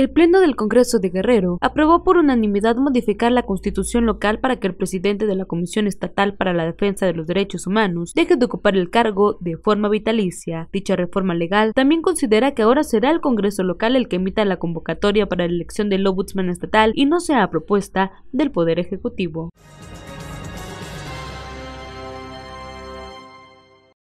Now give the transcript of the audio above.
El Pleno del Congreso de Guerrero aprobó por unanimidad modificar la Constitución local para que el presidente de la Comisión Estatal para la Defensa de los Derechos Humanos deje de ocupar el cargo de forma vitalicia. Dicha reforma legal también considera que ahora será el Congreso local el que emita la convocatoria para la elección del Ombudsman estatal y no sea propuesta del Poder Ejecutivo.